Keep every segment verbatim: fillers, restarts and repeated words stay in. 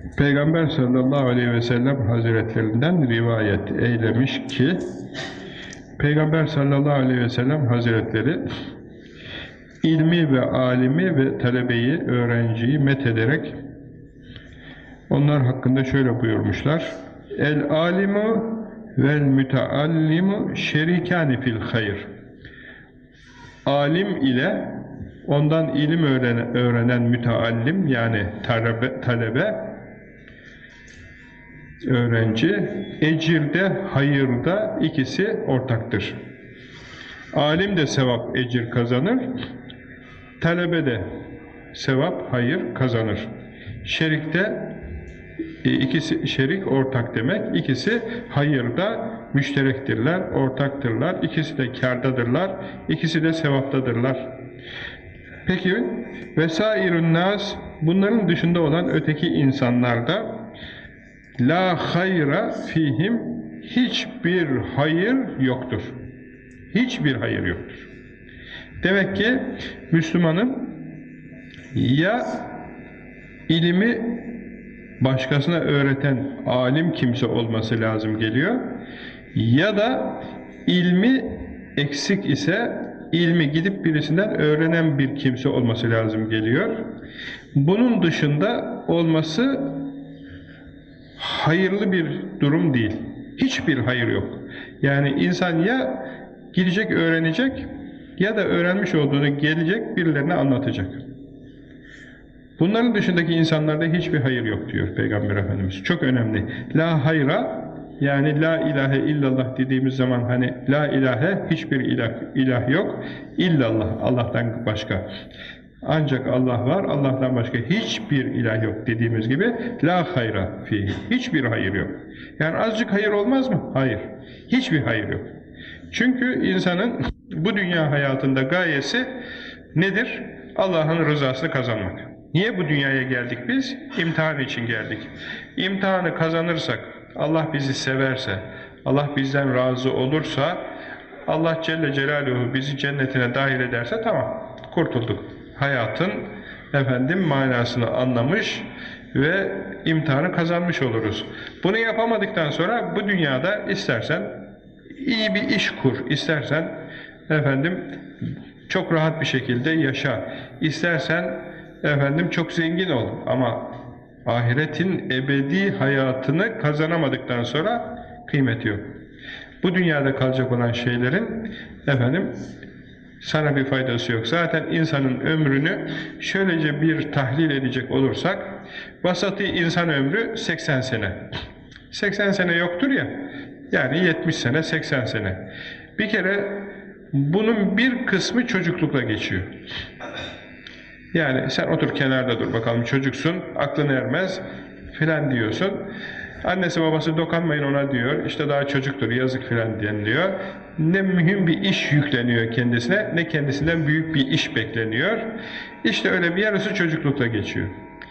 Peygamber sallallahu aleyhi ve sellem hazretlerinden rivayet eylemiş ki Peygamber sallallahu aleyhi ve sellem hazretleri ilmi ve alimi ve talebeyi, öğrenciyi methederek onlar hakkında şöyle buyurmuşlar: El alimu vel müteallimu şerikâni fil hayr. Alim ile ondan ilim öğrenen, öğrenen müteallim, yani talebe, talebe öğrenci, ecirde, hayırda ikisi ortaktır. Alim de sevap, ecir kazanır, talebe de sevap, hayır kazanır. Şerikte ikisi, şerik ortak demek, ikisi hayırda müşterektirler, ortaktırlar, ikisi de kârdadırlar, ikisi de sevaptadırlar. Peki, vesairun nas, bunların dışında olan öteki insanlarda la hayra fihim, hiçbir hayır yoktur. Hiçbir hayır yoktur. Demek ki Müslümanın ya ilimi başkasına öğreten alim kimse olması lazım geliyor, ya da ilmi eksik ise ilmi gidip birisinden öğrenen bir kimse olması lazım geliyor. Bunun dışında olması hayırlı bir durum değil. Hiçbir hayır yok. Yani insan ya gidecek öğrenecek, ya da öğrenmiş olduğunu gelecek birilerine anlatacak. Bunların dışındaki insanlarda hiçbir hayır yok diyor Peygamber Efendimiz. Çok önemli. La hayra, yani la ilahe illallah dediğimiz zaman hani la ilahe, hiçbir ilah, ilah yok. İllallah, Allah'tan başka. Ancak Allah var, Allah'tan başka hiçbir ilah yok dediğimiz gibi la hayra fi, hiçbir hayır yok. Yani azıcık hayır olmaz mı? Hayır. Hiçbir hayır yok. Çünkü insanın bu dünya hayatında gayesi nedir? Allah'ın rızasını kazanmak. Niye bu dünyaya geldik biz? İmtihan için geldik. İmtihanı kazanırsak, Allah bizi severse, Allah bizden razı olursa, Allah Celle Celaluhu bizi cennetine dahil ederse tamam, kurtulduk. Hayatın efendim manasını anlamış ve imtihanı kazanmış oluruz. Bunu yapamadıktan sonra bu dünyada istersen iyi bir iş kur, istersen efendim çok rahat bir şekilde yaşa, istersen efendim çok zengin ol, ama ahiretin ebedi hayatını kazanamadıktan sonra kıymeti yok. Bu dünyada kalacak olan şeylerin efendim sana bir faydası yok. Zaten insanın ömrünü şöylece bir tahlil edecek olursak, vasatı insan ömrü seksen sene. seksen sene yoktur ya, yani yetmiş sene, seksen sene. Bir kere bunun bir kısmı çocuklukla geçiyor. Yani sen otur kenarda dur bakalım, çocuksun, aklın ermez filan diyorsun. Annesi babası dokanmayın ona diyor, işte daha çocuktur, yazık filan deniliyor. Ne mühim bir iş yükleniyor kendisine, ne kendisinden büyük bir iş bekleniyor. İşte öyle bir yarısı çocuklukla geçiyor.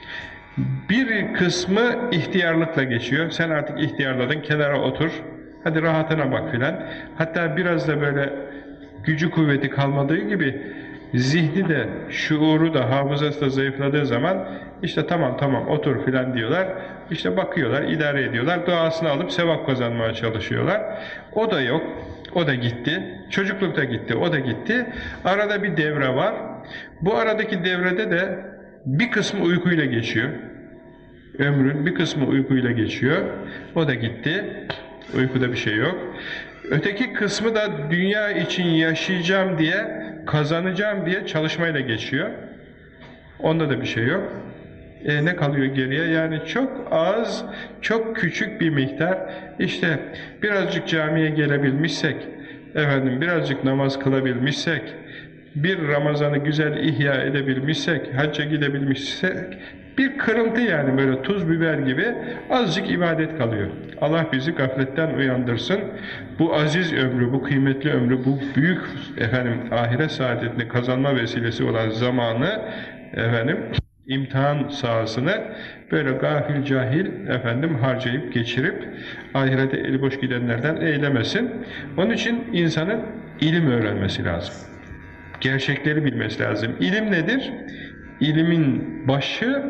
Bir kısmı ihtiyarlıkla geçiyor. Sen artık ihtiyarladın, kenara otur, hadi rahatına bak filan. Hatta biraz da böyle gücü kuvveti kalmadığı gibi zihni de, şuuru da, hafızası da zayıfladığı zaman işte tamam tamam otur filan diyorlar. İşte bakıyorlar, idare ediyorlar. Duasını alıp sevap kazanmaya çalışıyorlar. O da yok. O da gitti. Çocukluk da gitti. O da gitti. Arada bir devre var. Bu aradaki devrede de bir kısmı uykuyla geçiyor. Ömrün bir kısmı uykuyla geçiyor. O da gitti. Uykuda bir şey yok. Öteki kısmı da dünya için yaşayacağım diye, kazanacağım diye çalışmayla geçiyor. Onda da bir şey yok. E ne kalıyor geriye? Yani çok az, çok küçük bir miktar. İşte birazcık camiye gelebilmişsek, efendim birazcık namaz kılabilmişsek, bir Ramazan'ı güzel ihya edebilmişsek, hacca gidebilmişsek, bir kırıntı, yani böyle tuz biber gibi azıcık ibadet kalıyor. Allah bizi gafletten uyandırsın. Bu aziz ömrü, bu kıymetli ömrü, bu büyük efendim ahiret saadetini kazanma vesilesi olan zamanı, efendim imtihan sahasını böyle gafil cahil efendim harcayıp geçirip ahirete eli boş gidenlerden eylemesin. Onun için insanın ilim öğrenmesi lazım. Gerçekleri bilmesi lazım. İlim nedir? İlimin başı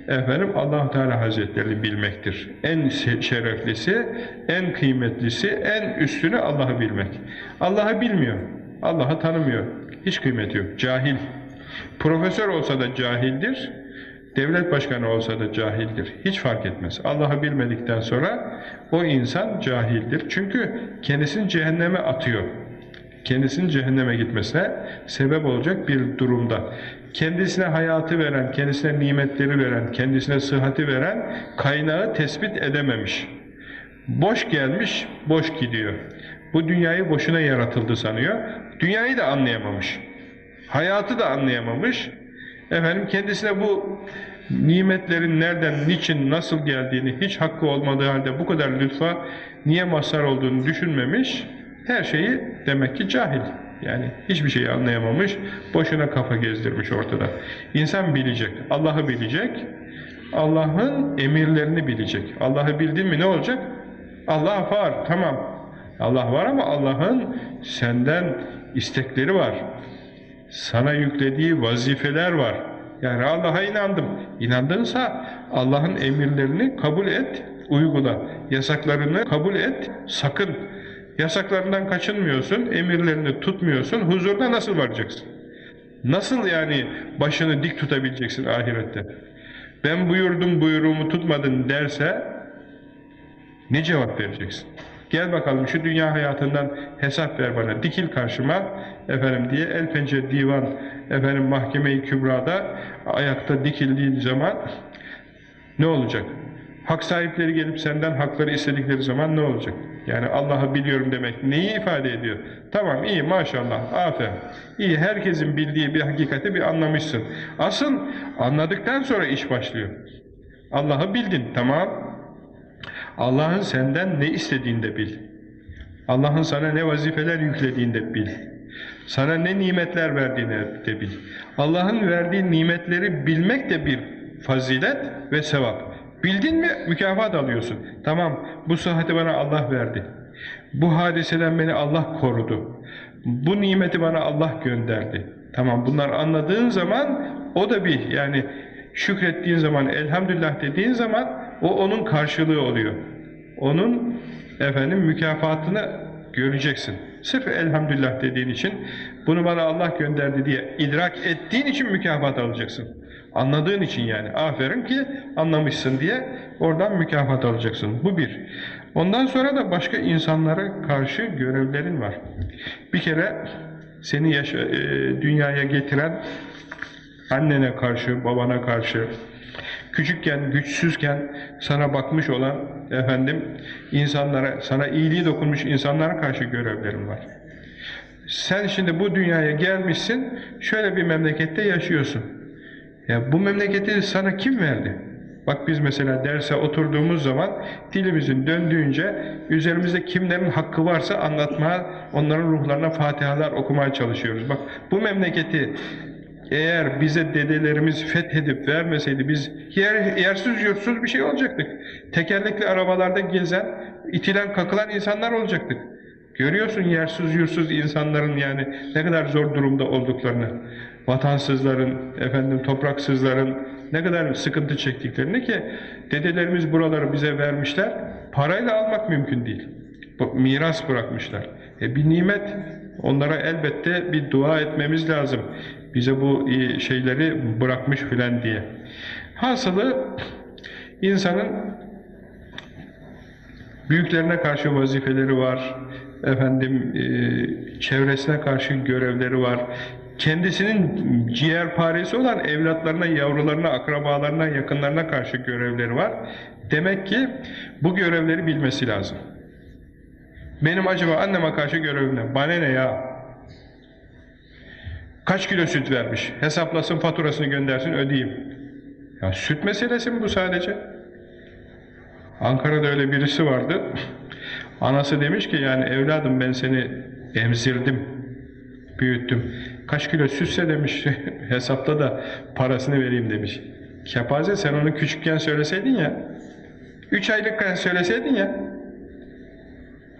efendim Allah Teala Hazretlerini bilmektir. En şereflisi, en kıymetlisi, en üstünü Allah'ı bilmek. Allah'ı bilmiyor, Allah'ı tanımıyor. Hiç kıymeti yok. Cahil. Profesör olsa da cahildir. Devlet başkanı olsa da cahildir. Hiç fark etmez. Allah'ı bilmedikten sonra o insan cahildir. Çünkü kendisini cehenneme atıyor. Kendisinin cehenneme gitmesine sebep olacak bir durumda. Kendisine hayatı veren, kendisine nimetleri veren, kendisine sıhhati veren kaynağı tespit edememiş. Boş gelmiş, boş gidiyor. Bu dünyayı boşuna yaratıldı sanıyor. Dünyayı da anlayamamış. Hayatı da anlayamamış. Efendim kendisine bu nimetlerin nereden, niçin, nasıl geldiğini hiç hakkı olmadığı halde bu kadar lütfa niye mazhar olduğunu düşünmemiş. Her şeyi demek ki cahil. Yani hiçbir şeyi anlayamamış, boşuna kafa gezdirmiş ortada. İnsan bilecek, Allah'ı bilecek, Allah'ın emirlerini bilecek. Allah'ı bildin mi ne olacak? Allah var, tamam. Allah var ama Allah'ın senden istekleri var. Sana yüklediği vazifeler var. Yani Allah'a inandım. İnandınsa Allah'ın emirlerini kabul et, uygula. Yasaklarını kabul et, sakın. Yasaklarından kaçınmıyorsun, emirlerini tutmuyorsun, huzurda nasıl varacaksın? Nasıl yani başını dik tutabileceksin ahirette? Ben buyurdum buyruğumu tutmadın derse ne cevap vereceksin? Gel bakalım şu dünya hayatından hesap ver bana, dikil karşıma efendim diye el pençe divan efendim mahkeme-i kübrada ayakta dikildiğin zaman ne olacak? Hak sahipleri gelip senden hakları istedikleri zaman ne olacak? Yani Allah'ı biliyorum demek neyi ifade ediyor? Tamam, iyi, maşallah, aferin. İyi, herkesin bildiği bir hakikati bir anlamışsın. Asıl anladıktan sonra iş başlıyor. Allah'ı bildin, tamam. Allah'ın senden ne istediğini de bil. Allah'ın sana ne vazifeler yüklediğini de bil. Sana ne nimetler verdiğini de bil. Allah'ın verdiği nimetleri bilmek de bir fazilet ve sevap. Bildin mi mükafat alıyorsun. Tamam, bu sıhhati bana Allah verdi. Bu hadiseden beni Allah korudu. Bu nimeti bana Allah gönderdi. Tamam, bunları anladığın zaman o da bir, yani şükrettiğin zaman, elhamdülillah dediğin zaman o onun karşılığı oluyor. Onun efendim mükafatını göreceksin. Sırf elhamdülillah dediğin için, bunu bana Allah gönderdi diye idrak ettiğin için mükafat alacaksın. Anladığın için yani. Aferin ki anlamışsın diye oradan mükafat alacaksın. Bu bir. Ondan sonra da başka insanlara karşı görevlerin var. Bir kere seni yaşa, e, dünyaya getiren annene karşı, babana karşı, küçükken, güçsüzken sana bakmış olan efendim insanlara, sana iyiliği dokunmuş insanlara karşı görevlerin var. Sen şimdi bu dünyaya gelmişsin, şöyle bir memlekette yaşıyorsun. Ya bu memleketi sana kim verdi? Bak biz mesela derse oturduğumuz zaman dilimizin döndüğünce üzerimizde kimlerin hakkı varsa anlatmaya, onların ruhlarına fatihalar okumaya çalışıyoruz. Bak bu memleketi eğer bize dedelerimiz fethedip vermeseydi biz yer, yersiz yurtsuz bir şey olacaktık. Tekerlekli arabalarda gezen, itilen kakılan insanlar olacaktık. Görüyorsun yersiz yurtsuz insanların yani ne kadar zor durumda olduklarını. Vatansızların, efendim topraksızların ne kadar sıkıntı çektiklerini ki dedelerimiz buraları bize vermişler. Parayla almak mümkün değil. Miras bırakmışlar. E bir nimet, onlara elbette bir dua etmemiz lazım. Bize bu şeyleri bırakmış filan diye. Hasılı insanın büyüklerine karşı vazifeleri var. Efendim e, çevresine karşı görevleri var. Kendisinin ciğerparesi olan evlatlarına, yavrularına, akrabalarına, yakınlarına karşı görevleri var. Demek ki bu görevleri bilmesi lazım. Benim acaba anneme karşı görevim ne? Bana ne ya? Kaç kilo süt vermiş? Hesaplasın, faturasını göndersin, ödeyeyim. Ya süt meselesi mi bu sadece? Ankara'da öyle birisi vardı. Anası demiş ki yani evladım ben seni emzirdim, büyüttüm. Kaç kilo sütse demiş hesapta da parasını vereyim demiş. Kepaze, sen onu küçükken söyleseydin ya. Üç aylıkken söyleseydin ya.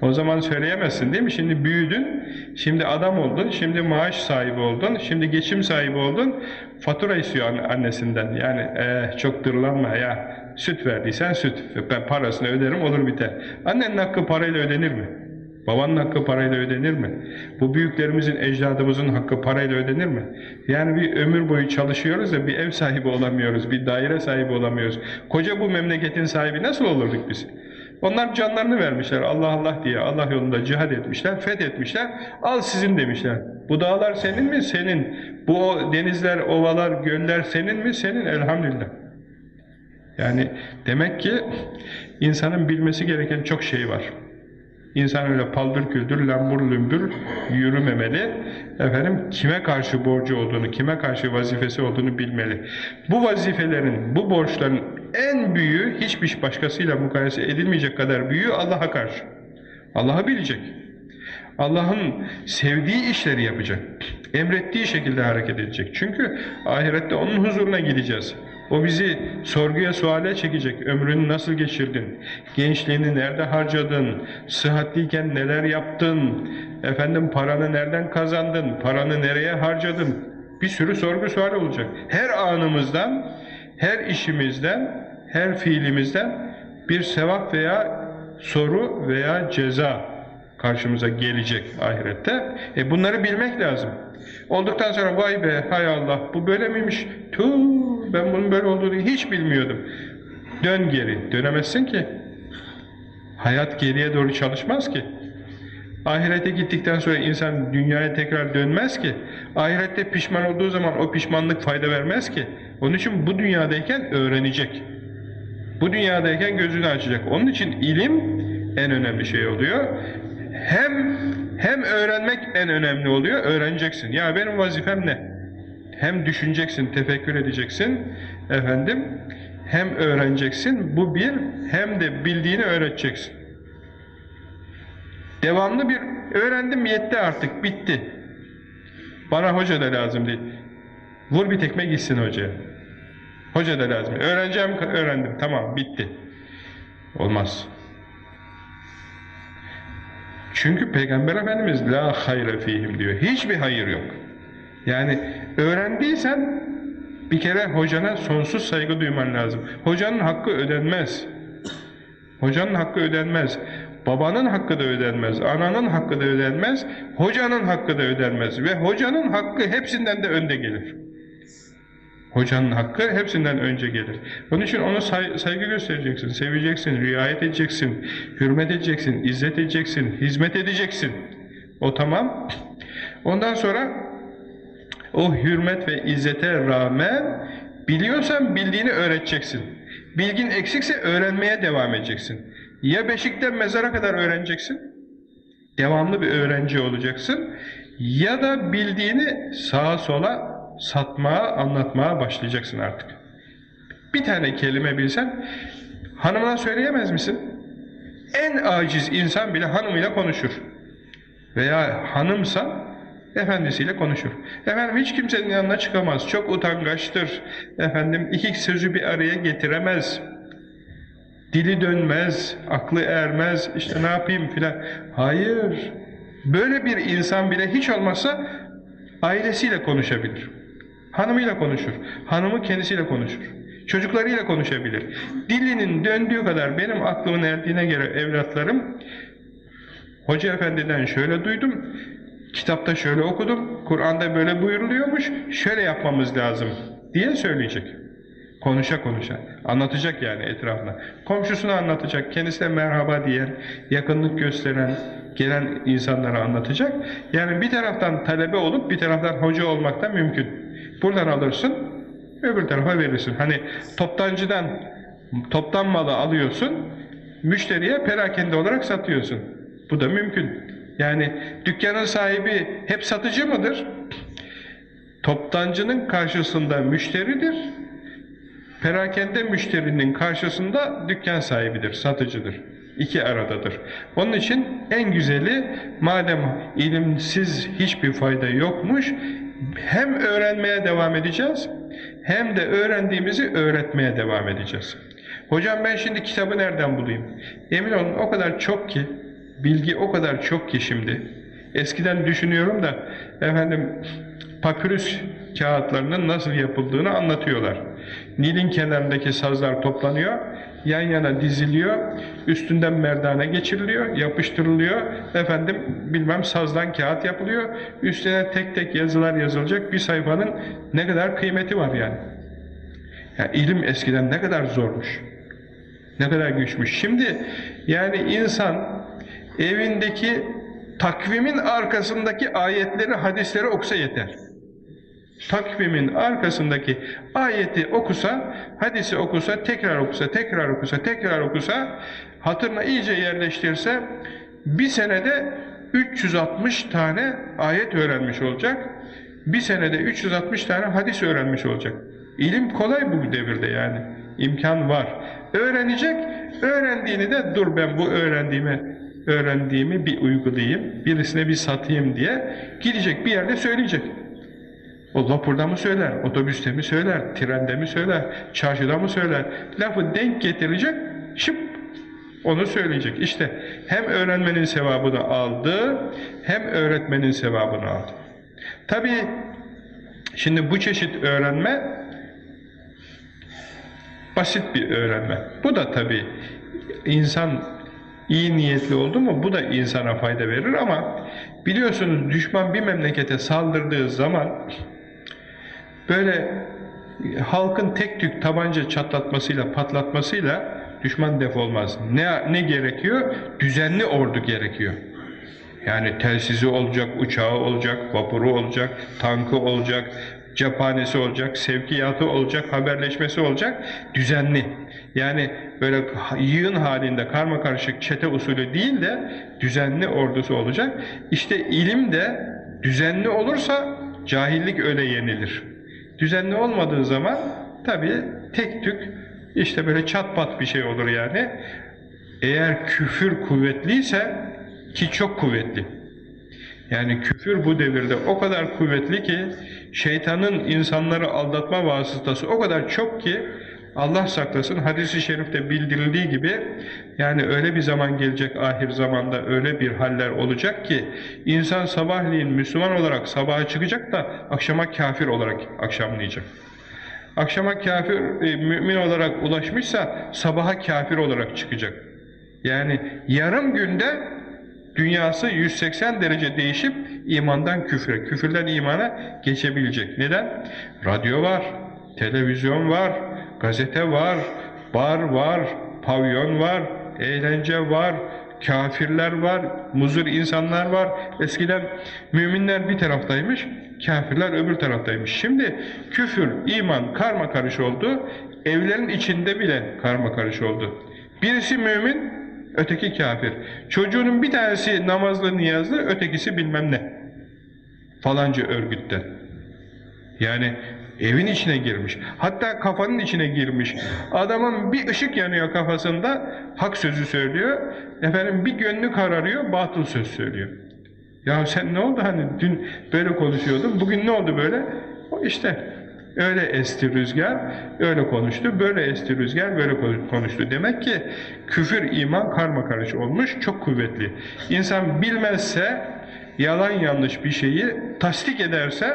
O zaman söyleyemezsin değil mi? Şimdi büyüdün, şimdi adam oldun, şimdi maaş sahibi oldun, şimdi geçim sahibi oldun, fatura istiyor annesinden. Yani ee, çok dırlanma ya, süt verdiysen süt, ben parasını öderim olur biter. Annenin hakkı parayla ödenir mi? Babanın hakkı parayla ödenir mi? Bu büyüklerimizin, ecdadımızın hakkı parayla ödenir mi? Yani bir ömür boyu çalışıyoruz da bir ev sahibi olamıyoruz, bir daire sahibi olamıyoruz. Koca bu memleketin sahibi nasıl olurduk biz? Onlar canlarını vermişler Allah Allah diye, Allah yolunda cihad etmişler, fethetmişler, al sizin demişler. Bu dağlar senin mi? Senin. Bu denizler, ovalar, göller senin mi? Senin, elhamdülillah. Yani demek ki insanın bilmesi gereken çok şey var. İnsan öyle paldır küldür, lambur lümbür yürümemeli. Efendim, kime karşı borcu olduğunu, kime karşı vazifesi olduğunu bilmeli. Bu vazifelerin, bu borçların en büyüğü, hiçbir başkasıyla mukayese edilmeyecek kadar büyüğü Allah'a karşı. Allah'ı bilecek. Allah'ın sevdiği işleri yapacak. Emrettiği şekilde hareket edecek. Çünkü ahirette onun huzuruna gideceğiz. O bizi sorguya, suale çekecek. Ömrünü nasıl geçirdin? Gençliğini nerede harcadın? Sıhhatliyken neler yaptın? Efendim, paranı nereden kazandın? Paranı nereye harcadın? Bir sürü sorgu sual olacak. Her anımızdan, her işimizden, her fiilimizden bir sevap veya soru veya ceza karşımıza gelecek ahirette. E bunları bilmek lazım. Olduktan sonra vay be, hay Allah, bu böyle miymiş? Tuh, ben bunun böyle olduğunu hiç bilmiyordum. Dön geri, dönemezsin ki. Hayat geriye doğru çalışmaz ki. Ahirete gittikten sonra insan dünyaya tekrar dönmez ki. Ahirette pişman olduğu zaman o pişmanlık fayda vermez ki. Onun için bu dünyadayken öğrenecek. Bu dünyadayken gözünü açacak. Onun için ilim en önemli şey oluyor. Hem hem öğrenmek en önemli oluyor, öğreneceksin. Ya benim vazifem ne? Hem düşüneceksin, tefekkür edeceksin, efendim, hem öğreneceksin, bu bir, hem de bildiğini öğreteceksin. Devamlı bir, öğrendim yetti artık, bitti. Bana hoca da lazım değil. Vur bir tekme gitsin hocaya. Hoca da lazım. Öğreneceğim, öğrendim, tamam, bitti. Olmaz. Çünkü Peygamber Efendimiz la hayre fihim diyor. Hiçbir hayır yok. Yani öğrendiysen bir kere hocana sonsuz saygı duyman lazım. Hocanın hakkı ödenmez. Hocanın hakkı ödenmez. Babanın hakkı da ödenmez. Ananın hakkı da ödenmez. Hocanın hakkı da ödenmez. Ve hocanın hakkı hepsinden de önde gelir. Hocanın hakkı hepsinden önce gelir. Onun için ona say saygı göstereceksin, seveceksin, riayet edeceksin, hürmet edeceksin, izzet edeceksin, hizmet edeceksin. O tamam. Ondan sonra o hürmet ve izzete rağmen biliyorsan bildiğini öğreteceksin. Bilgin eksikse öğrenmeye devam edeceksin. Ya beşikten mezara kadar öğreneceksin, devamlı bir öğrenci olacaksın, ya da bildiğini sağa sola satmaya, anlatmaya başlayacaksın artık. Bir tane kelime bilsen, hanımına söyleyemez misin? En aciz insan bile hanımıyla konuşur. Veya hanımsa, efendisiyle konuşur. Efendim hiç kimsenin yanına çıkamaz, çok utangaçtır. Efendim iki sözü bir araya getiremez. Dili dönmez, aklı ermez, işte ne yapayım filan. Hayır, böyle bir insan bile hiç olmazsa ailesiyle konuşabilir. Hanımıyla konuşur, hanımı kendisiyle konuşur, çocuklarıyla konuşabilir. Dilinin döndüğü kadar benim aklımın erdiğine göre evlatlarım, Hoca Efendi'den şöyle duydum, kitapta şöyle okudum, Kur'an'da böyle buyuruluyormuş, şöyle yapmamız lazım diye söyleyecek. Konuşa konuşa, anlatacak yani etrafına. Komşusuna anlatacak, kendisine merhaba diyen, yakınlık gösteren, gelen insanlara anlatacak. Yani bir taraftan talebe olup bir taraftan hoca olmak da mümkün. Buradan alırsın, öbür tarafa verirsin. Hani toptancıdan, toptan malı alıyorsun, müşteriye perakende olarak satıyorsun. Bu da mümkün. Yani dükkanın sahibi hep satıcı mıdır? Toptancının karşısında müşteridir. Perakende müşterinin karşısında dükkan sahibidir, satıcıdır. İki aradadır. Onun için en güzeli, madem ilimsiz hiçbir fayda yokmuş, hem öğrenmeye devam edeceğiz, hem de öğrendiğimizi öğretmeye devam edeceğiz. Hocam ben şimdi kitabı nereden bulayım? Emin olun o kadar çok ki, Bilgi o kadar çok ki şimdi. Eskiden düşünüyorum da efendim papyrus kağıtlarının nasıl yapıldığını anlatıyorlar. Nil'in kenarındaki sazlar toplanıyor, yan yana diziliyor, üstünden merdane geçiriliyor, yapıştırılıyor, efendim bilmem sazdan kağıt yapılıyor, üstüne tek tek yazılar yazılacak, bir sayfanın ne kadar kıymeti var yani. Yani ilim eskiden ne kadar zormuş, ne kadar güçmüş. Şimdi yani insan evindeki takvimin arkasındaki ayetleri, hadisleri okusa yeter. Takvimin arkasındaki ayeti okusa, hadisi okusa, tekrar okusa, tekrar okusa, tekrar okusa, hatırına iyice yerleştirse, bir senede üç yüz altmış tane ayet öğrenmiş olacak, bir senede üç yüz altmış tane hadis öğrenmiş olacak. İlim kolay bu devirde yani, imkan var. Öğrenecek, öğrendiğini de dur ben bu öğrendiğimi, öğrendiğimi bir uygulayayım, birisine bir satayım diye gidecek bir yerde söyleyecek. O vapurda mı söyler, otobüste mi söyler, trende mi söyler, çarşıda mı söyler? Lafı denk getirecek, şıp onu söyleyecek. İşte hem öğrenmenin sevabını aldı, hem öğretmenin sevabını aldı. Tabii şimdi bu çeşit öğrenme basit bir öğrenme. Bu da tabii insan iyi niyetli oldu mu bu da insana fayda verir ama biliyorsunuz düşman bir memlekete saldırdığı zaman böyle halkın tek tük tabanca çatlatmasıyla, patlatmasıyla düşman def olmaz. Ne, ne gerekiyor? Düzenli ordu gerekiyor. Yani telsizi olacak, uçağı olacak, vapuru olacak, tankı olacak, cephanesi olacak, sevkiyatı olacak, haberleşmesi olacak, düzenli. Yani böyle yığın halinde karmakarışık çete usulü değil de düzenli ordusu olacak. İşte ilim de düzenli olursa cahillik öyle yenilir. Düzenli olmadığı zaman tabii tek tük işte böyle çat pat bir şey olur yani. Eğer küfür kuvvetliyse ki çok kuvvetli. Yani küfür bu devirde o kadar kuvvetli ki şeytanın insanları aldatma vasıtası o kadar çok ki Allah saklasın hadis-i şerifte bildirildiği gibi yani öyle bir zaman gelecek ahir zamanda öyle bir haller olacak ki insan sabahleyin Müslüman olarak sabaha çıkacak da akşama kafir olarak akşamlayacak. Akşama kafir, e, mümin olarak ulaşmışsa sabaha kafir olarak çıkacak. Yani yarım günde dünyası yüz seksen derece değişip imandan küfre, küfürden imana geçebilecek. Neden? Radyo var, televizyon var, gazete var, bar var, pavyon var, eğlence var, kafirler var, muzur insanlar var. Eskiden müminler bir taraftaymış, kafirler öbür taraftaymış. Şimdi küfür, iman karmakarış oldu, evlerin içinde bile karmakarış oldu. Birisi mümin, öteki kafir. Çocuğunun bir tanesi namazlı, niyazlı, ötekisi bilmem ne. Falanca örgütten. Yani evin içine girmiş. Hatta kafanın içine girmiş. Adamın bir ışık yanıyor kafasında, hak sözü söylüyor. Efendim bir gönlü kararıyor, batıl söz söylüyor. Ya sen ne oldu hani dün böyle konuşuyordun, bugün ne oldu böyle? O işte öyle esti rüzgar, öyle konuştu, böyle esti rüzgar, böyle konuştu. Demek ki küfür, iman karmakarış olmuş, çok kuvvetli. İnsan bilmezse, yalan yanlış bir şeyi tasdik ederse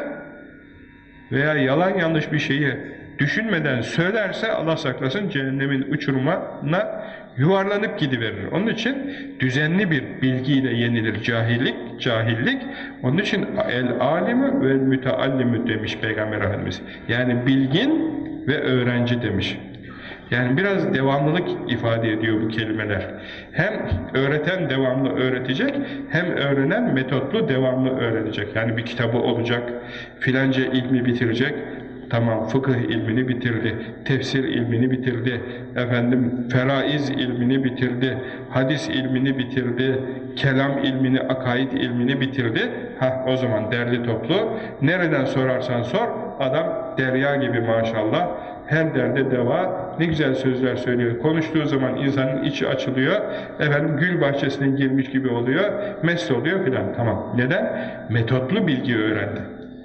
veya yalan yanlış bir şeyi düşünmeden söylerse Allah saklasın cehennemin uçurumuna yuvarlanıp gidiverir. Onun için düzenli bir bilgiyle yenilir cahillik, cahillik. Onun için el alimu ve müteallimü demiş Peygamber Efendimiz. Yani bilgin ve öğrenci demiş. Yani biraz devamlılık ifade ediyor bu kelimeler. Hem öğreten devamlı öğretecek, hem öğrenen metotlu devamlı öğrenecek. Yani bir kitabı olacak, filanca ilmi bitirecek, tamam fıkıh ilmini bitirdi, tefsir ilmini bitirdi, efendim feraiz ilmini bitirdi, hadis ilmini bitirdi, kelam ilmini, akaid ilmini bitirdi. Ha o zaman derli toplu, nereden sorarsan sor, adam derya gibi maşallah, her derde deva, ne güzel sözler söylüyor. Konuştuğu zaman insanın içi açılıyor, efendim gül bahçesine girmiş gibi oluyor, mest oluyor filan. Tamam. Neden? Metotlu bilgi öğrendi.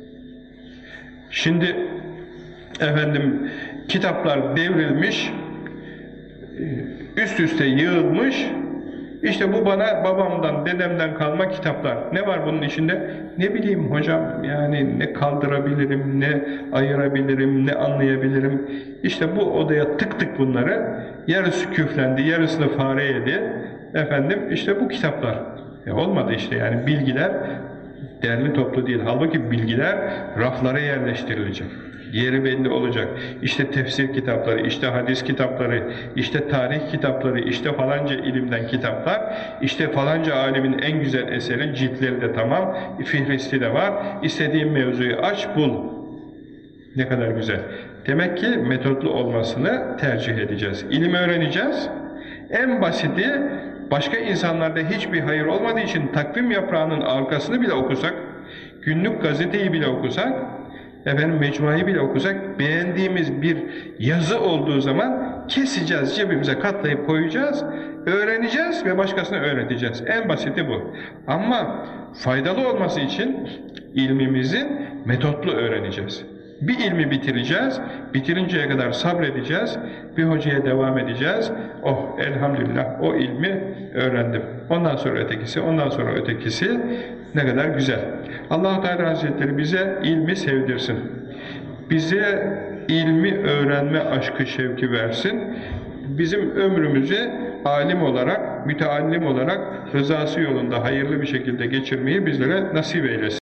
Şimdi efendim kitaplar devrilmiş, üst üste yığılmış, İşte bu bana babamdan, dedemden kalma kitaplar. Ne var bunun içinde? Ne bileyim hocam, yani ne kaldırabilirim, ne ayırabilirim, ne anlayabilirim. İşte bu odaya tıktık bunları. Yarısı küflendi, yarısını fare yedi. Efendim, işte bu kitaplar. E olmadı işte, yani bilgiler derli toplu değil. Halbuki bilgiler raflara yerleştirilecek. Yeri belli olacak. İşte tefsir kitapları, işte hadis kitapları, işte tarih kitapları, işte falanca ilimden kitaplar, işte falanca alimin en güzel eseri, ciltleri de tamam, fihristi de var. İstediğin mevzuyu aç, bul. Ne kadar güzel. Demek ki metotlu olmasını tercih edeceğiz. İlim öğreneceğiz. En basiti, başka insanlarda hiçbir hayır olmadığı için takvim yaprağının arkasını bile okusak, günlük gazeteyi bile okusak, efendim mecmuayı bile okusak, beğendiğimiz bir yazı olduğu zaman keseceğiz, cebimize katlayıp koyacağız, öğreneceğiz ve başkasına öğreteceğiz. En basiti bu. Ama faydalı olması için ilmimizin metotlu öğreneceğiz. Bir ilmi bitireceğiz, bitirinceye kadar sabredeceğiz, bir hocaya devam edeceğiz. Oh elhamdülillah o ilmi öğrendim. Ondan sonra ötekisi, ondan sonra ötekisi, ne kadar güzel. Allah-u Teala Hazretleri bize ilmi sevdirsin. Bize ilmi öğrenme aşkı şevki versin. Bizim ömrümüzü alim olarak, müteallim olarak rızası yolunda hayırlı bir şekilde geçirmeyi bizlere nasip eylesin.